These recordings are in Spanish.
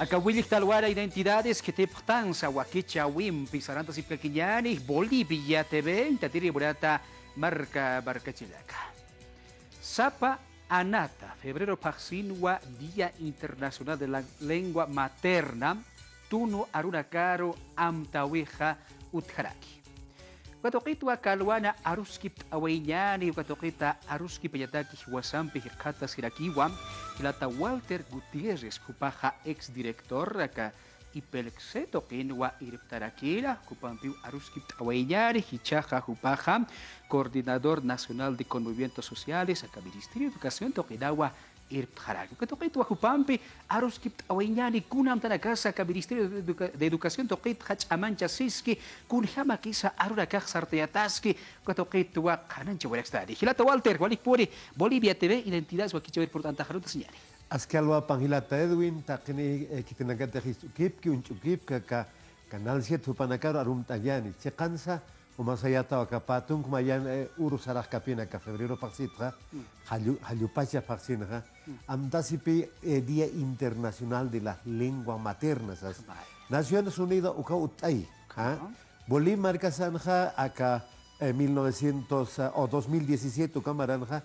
Akawilik talwara identidades que te portan sa wakicha wim pisarantas y pequeñanes Bolivia TV intatiri burata marca barcachilaka. Sapa Anata, febrero Paxinwa, Día Internacional de la Lengua Materna, Tuno Arunacaro Amtaweja Utjaraki. Katokitwa kalwana aruskip awaynani katokita aruskip yataki wasampi hikata sirakiwa kilata Walter Gutierrez kupaja ex-director ka ipelexeto kinwa iriptarakira kupampiu aruskip awaynani hichaja kupaja coordinador nacional de conmovimientos sociales aka Ministerio de Educación tokinawa iriptaraki katokitwa kupampi aruskip awaynani kunam tanakasa ka Ministerio de Educación tokit hach amancha siski kun hama kisa aruna kah sarteyataski katokitwa kanancha walextari hilata Walter walikpuri Bolivia TV identidades wakichawer por tanta jaruta señari Askalwa Panghilata Edwin takini kitinagata hisukip ki unchukip ka kanal 7 hupanakaro arum tayani chekansa umasayata wakapatun kumayan urusarak kapina ka febrero paksitra halupacha paksina amtasipi Día Internacional de las Lenguas Maternas Naciones Unidas uka utay Bolivia marcasanja aka 1900 o 2017 ukamaranja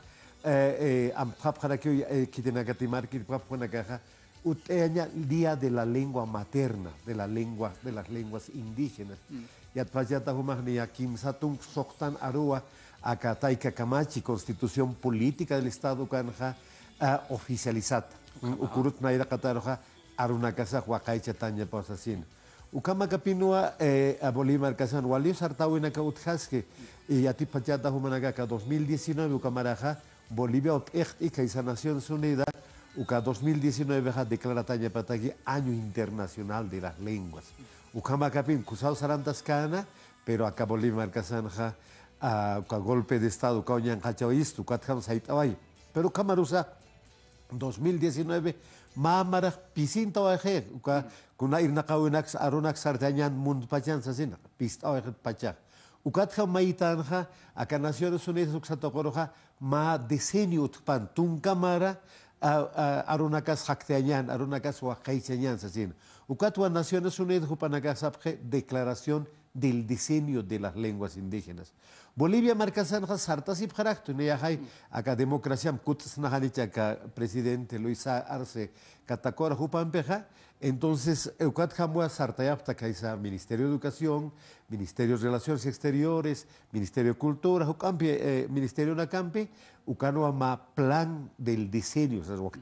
Día de la Lengua Materna, de las lenguas indígenas. Y atpayata humagnia Kim Satung Soktan Arua, Akataika Kamachi, Constitución Política del Estado Kanja, oficializada. Ukurut Naira Kataroja, Arunakasa, Huacaicha Tanya Posasin. Ukama kapinua a Bolívar Casan Walio Sartawina Kauthaske y atipachata Humanaga 2019 Ukamaraja Bolivia y Kaisa Naciones Unidas Uka 2019 declara Tanya Pataki Año Internacional de las Lenguas. Ukama kapin Kusao Sarantas Kana, pero acá Bolívar Casanja golpe de Estado Kauñan Hachaoistu Kathan Saitawai. Pero Kamarusa 2019 Mamara pisinta waje kuna irna kawinax arunax sartañan mund pachan sasina pista waje pachak ukatja maitanja aka Naciones Unidas uksatokoroja ma diseño utpan tun cámara arunakas hakteañan arunakas waqaichañan sasina ukatwa Naciones Unidas upanakas abje declaración del diseño de las lenguas indígenas. Bolivia marcasanja sartasip jaraktu neyahay aka democracia kutsnahanicha aka presidente Luis Arce Catacora Jupampeja, entonces Eucat Jamua Sartayapta Kaisa Ministerio de Educación, Ministerio de Relaciones Exteriores, Ministerio de Cultura, Ministerio de Acampi, Ucano ma plan del diseño,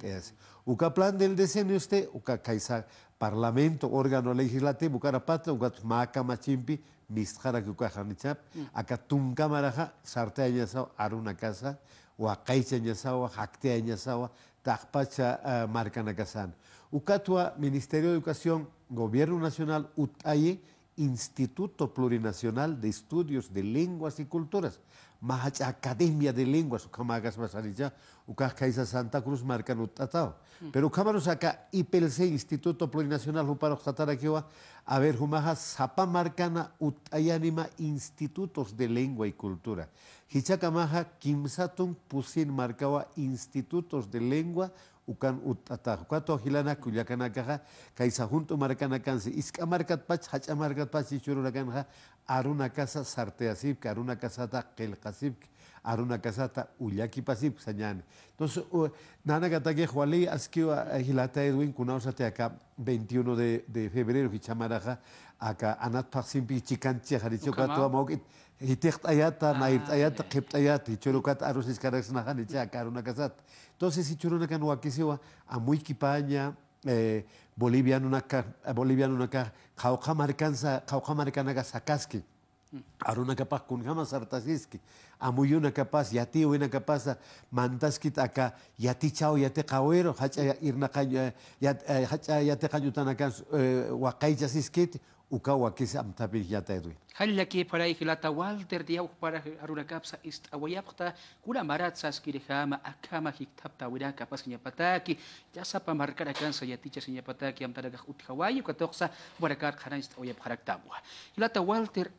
Uca plan del diseño Uca Kaisa Parlamento, órgano legislativo, Ucarapata, Ucat Maca Machimpi, Mistjara Kukajanichap, Akatum Camaraja, Sartayañasao, Aruna Casa, Huacaichañasao, Jacteañasao, Tajpacha Marcanacazán. Ucatua, Ministerio de Educación, Gobierno Nacional, UTAYE, Instituto Plurinacional de Estudios de Lenguas y Culturas, Mahacha Academia de Lenguas, Ucamagas Masarilla, Ucajcaisa Santa Cruz marcan Utatao. Pero Cámaros acá, IPLC, Instituto Plurinacional, Uparo Tataraquiwa, a ver, Humaja, Zapa Marcana, Utayanima, Institutos de Lengua y Cultura. Hichacamaja, Kimsatun, Pusin Marcawa, Institutos de Lengua, Ucan Utata, Cuatro Gilana, Cuyacanakaja, Kaisa junto Marcanacanse, Isca Marcat Pach, Hacha Marcat Pach, y Chururaganja, Aruna Casa Sarteasip, Aruna Casata, Kelkasip, Aruna Casata, Ullaki Pasip, Sañane. Entonces, Nana Gatague Juali, Asquiva, Gilata Edwin, Kunausate acá, 21 de febrero, Hichamaraja, acá Anat Paximpi, Chicanche, Jaricho, Catua Mogit, Hitecht Ayata, Nait Ayata, Kept Ayat, y Churucat Arusis Caraxnahan, y Aruna Casata. Entonces, si Churunacan Wakisiwa, a muy Kipaña, boliviano naka, Jauja Marcanaga Sakaski. Aruna capaz con jamás artasiski, amuyuna capaz, yati una capaz, mantaskit acá, yati chao, yate cauero, hacha irna caña, hacha yate cañutanacan, wakayasiskit, ukawa que se amtapir yata edwin. Hallaki para Hilata Walter Diau para Aruna Capsa ist Awayapta, Kura Maratzas Kirihama, Akama Hiktapta, Wiraka Pasanyapataki, Yasapa Marcara Kansa Yaticha Sinyapataki, Amtaraga Uthawayu, Katoxa, Warakar Hanist Oyap Haraktabwa. Hilata Walter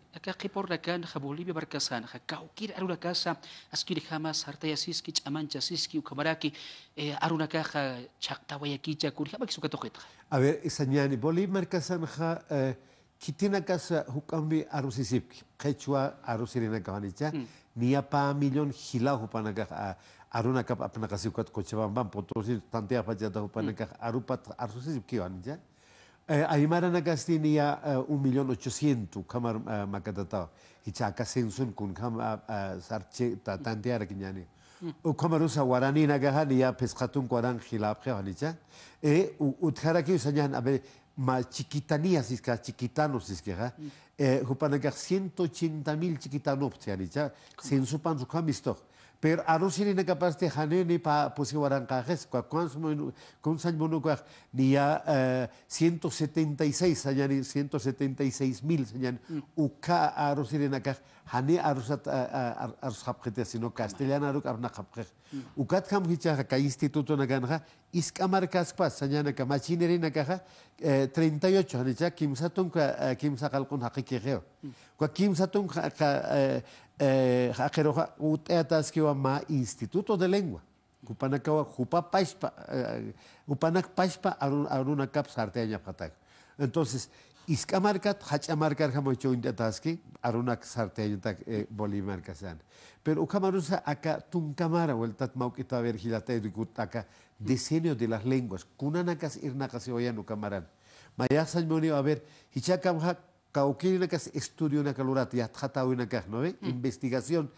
acá que por la can ja Bolivia barcasan ja caukir aruna casa askiri jamás harta yasiski chamancha siski ukamaraki aruna caja chakta wayakicha kun jamás su katojeta. A ver, Sañani, Bolivia marcasan ja kitina casa hukambi arusisipki, quechua arusirina kahanicha, ni pa millón gila hupanaga aruna kap apnakasi ukat Cochabamba, Potosí, tantea pajata hupanaga arupat arusisipki hanicha. Aymara Nagastini 1.800.000 kamar makatata hichaka sensun kun kam sarche tanteara kinyani o kamarusa warani nagahani ya pescatun guaran khilab khanicha uthara ki usanyan abe ma chiquitania siska chiquitanos siska hupanaga 180.000 chiquitanos tianicha sensupan su kamisto. Pero arusini na capaz de haneni pa posiwaran cajes con san mono ni ya 176 señan 176.000 señan uka arusini na caj hani arusat arusapkete sino castellana aruk arna kapkej ukat kam hicha ka instituto na ganja iskamar kaspas señan ka machinery na caja 38 hanicha kimsatun ka kimsa kalkun hakiki geo kwa kimsatun ka Hakeroja uteatas que ma Instituto de Lengua. Kupanakawa Jupa Paispa, Upanak Paispa Aruna Cap Sarteña Patak. Entonces, Iskamarkat, Hachamarkar Hamocho Indataski, Arunak Sarteña Bolívar Casan. Pero Ukamarusa acá Tunkamara, o el Tatmaukita Vergilate de Gutaka, diseño de las lenguas, Kunanakas Irnakas y Oyano Camaran. Mayasan Monio, a ver, Hichakamha. Kaukina que estudio una calorata ya tratado una ¿no ve? Investigación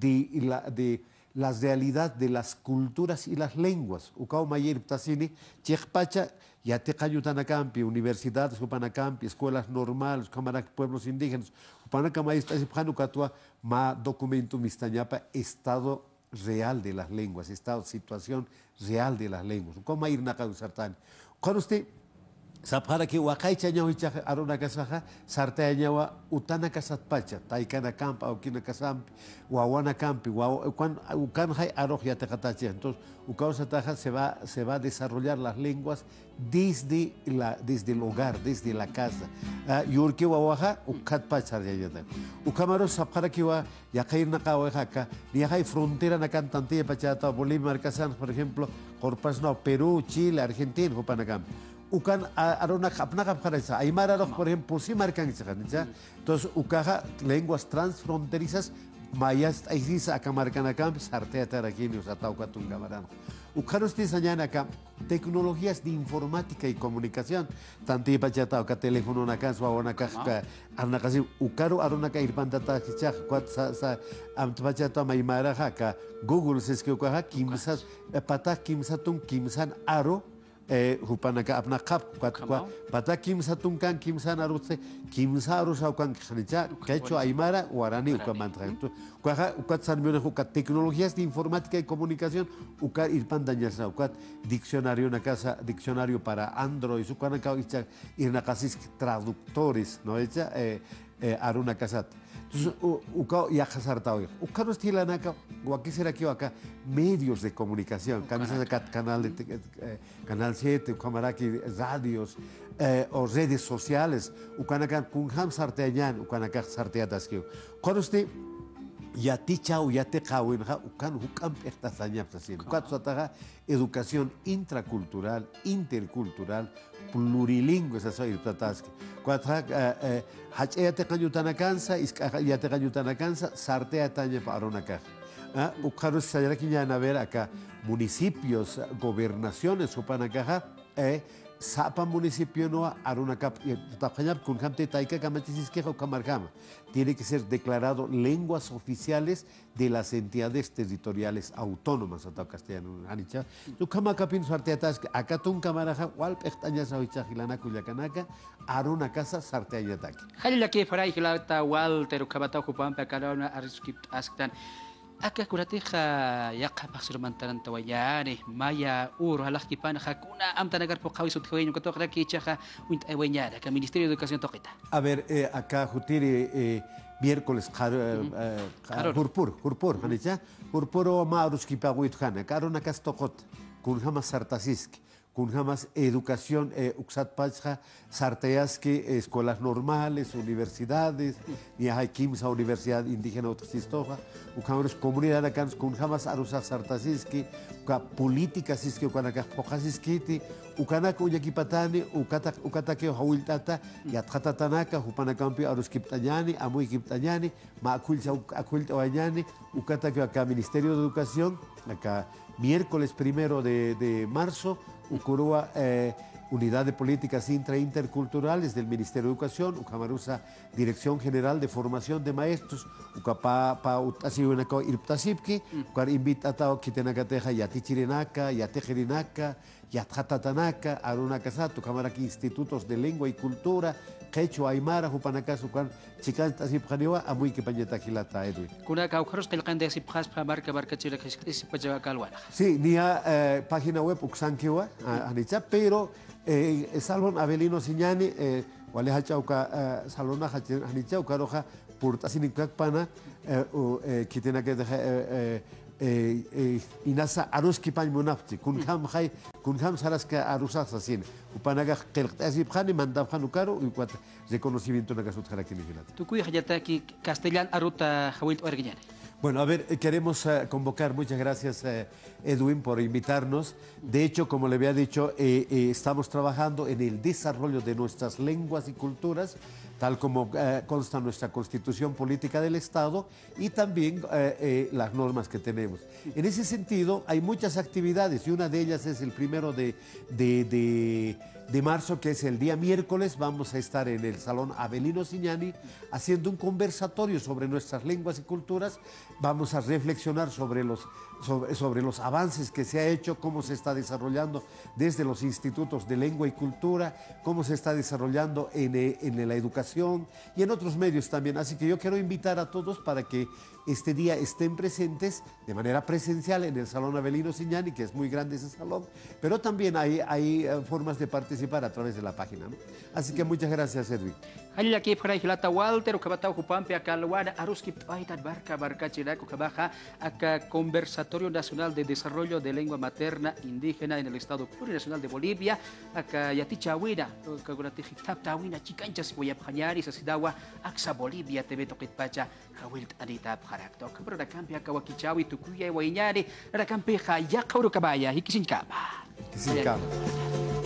de la realidad de las culturas y las lenguas. Ukao mayer tasini chekpacha ya te cayutanacampi, universidades upanacampi, escuelas normales, cámaras pueblos indígenas. Upanacamay está ukatua ma documento mistañapa estado real de las lenguas, estado situación real de las lenguas. Ukao mayer nakadusartani. Cuando usted Sapara que wakaicha ñawicha aruna kasaja sarta ñawa utana kasat pacha taikana campa o kina kasampi wawana campi ukan hay aroj ya tekatache entonces ukausa taja se va a desarrollar las lenguas desde el hogar desde la casa yurki wawaja ukat pacha ya ukamaro sapara que wa ya cair na kawaja ni hay frontera na cantante pachata Bolivia marcasan por ejemplo corpas no Perú Chile Argentina upanacam ukan arona kapna kapkaresa aymara por ejemplo sí marcan ya entonces ukaja lenguas transfronterizas mayas aisisa akamarkan akam sartea tarakini usatau katun kamaran ukaros tisañana acá tecnologías de informática y comunicación tanti pachata ka teléfono na kan swaona ka arnakasi ukaro arona ka irpantata kicha kwat sa pachata maymara ka Google se que ukaja kimsas pata kimsatun kimsan aro hupanaka apna kap kwa pata kimsa tunkan kimsa narutse kimsa arus aukan khanicha kecho aymara guarani ukamantra kwa ukat sanbione ukat tecnologías de informática y comunicación ukat irpandañasa ukat diccionario na casa diccionario para Android ukanaka icha irnakasis traductores no echa aruna kasat entonces uka ya hasartao uka no estila naka guaki será que acá medios de comunicación camisas acá canal 7 camaraki radios o redes sociales ukanaka kunham sarteñan ukanaka sarteatas que cuando usted ya tichao ya te kawin ukan hukam estazaña psasin cuatro ataga educación intracultural intercultural plurilingüe esa soy tatask cuatro hachea te kanyutana kansa ya te kanyutana kansa sartea taña para una caja ukaros sayara kiñana ver acá municipios gobernaciones upanacaja Sapa municipio no aruna cap tapanyap kun kamte taika kamachisis que kamarkama tiene que ser declarado lenguas oficiales de las entidades territoriales autónomas hasta castellano anicha tu kama kapin sarteatas akatun kamaraja wal pestaña sawicha hilana kuyakanaka aruna casa sarteayataki halila que farai hilata walter kabata ocupan pa karona ariskip asktan Acá curatija yaqa pasir mantaran tawayane maya ur halak kipan hakuna amta nagar po kawi sut khawin ko tokra ki chaja unt aweñara ka Ministerio de Educación toqueta. A ver, acá jutiri miércoles hurpur hanicha hurpuro ma ruski paguit khana karona kastokot kun hama sartasisk con jamás educación, uxat pachja, sarteaski, escuelas normales, universidades, ni hay kimsa universidad indígena otaxistoja, ucamaros comunidad acá, con jamás arusa sartasiski, política siski, ucanaka pojasiskiti, ucanaka uyakipatani, ukatake hawiltata, yatjatatanaka, upanakampi aruskiptañani, amuy kiptañani, ma aculta oañani, ukatake acá Ministerio de Educación, acá miércoles 1 de marzo, Ucurúa, Unidad de Políticas Interculturales del Ministerio de Educación, Ucamarusa, Dirección General de Formación de Maestros, Ucapa Utasiunako Irptasipki, Ucar invita a Tao Kitenacateja, Yatichirinaka, Yatejirinaka, Yatjatatanaka, Arunakasat, Ucamaraki Institutos de Lengua y Cultura, Quechua, Aymara, Jupanacas, Ucan, Chican Tasipjaniwa, Amuy Kipañetagilata, Edwin. Kuna Caucaros, Pelcande, Sipjas, Barca Chile, Sipajacalwana. Sí, ni a página web Uxanquiwa, Anicha, pero Salón Avelino Siñani, Waleja Chauca, Salona Hanichauca, Roja, Purtasinicapana, que tiene que dejar. Inasa aruski pan munafti kun ham saraska arusas así upanaga keltasi bkhani mandab khanukaro y cuatro reconocimiento na gasut khalakini hilati. Tu kuy hayataki castellan aruta hawilt orgiñane. Bueno, a ver, queremos convocar, muchas gracias Edwin por invitarnos. De hecho, como le había dicho, estamos trabajando en el desarrollo de nuestras lenguas y culturas, tal como consta nuestra Constitución Política del Estado y también las normas que tenemos. En ese sentido, hay muchas actividades y una de ellas es el 1 de marzo, que es el día miércoles. Vamos a estar en el Salón Avelino Siñani haciendo un conversatorio sobre nuestras lenguas y culturas. Vamos a reflexionar sobre los avances que se ha hecho, cómo se está desarrollando desde los institutos de lengua y cultura, cómo se está desarrollando en la educación y en otros medios también. Así que yo quiero invitar a todos para que este día estén presentes de manera presencial en el Salón Avelino Siñani, que es muy grande ese salón, pero también hay formas de participar a través de la página, ¿no? Así que muchas gracias, Edwin. Halil aquí para Hilata Walter, Ukabata Upampi, Akalwana, Aruski, Aitat Barca Chiraco, Ukabaja, Acá Conversatorio Nacional de Desarrollo de Lengua Materna Indígena en el Estado Plurinacional de Bolivia, Acá Yatichawina, Kagunatijitaptawina, Chicanchas, Guayapjañari, Sasidawa, Axa Bolivia, TV Toquetpacha, Hawilt Anita Parakto, Cabra Campia, Kawakichawi, Tukuya, Guayñari, Racampeja, Yakaurukabaya, Hikisinkama. Hikisinkama.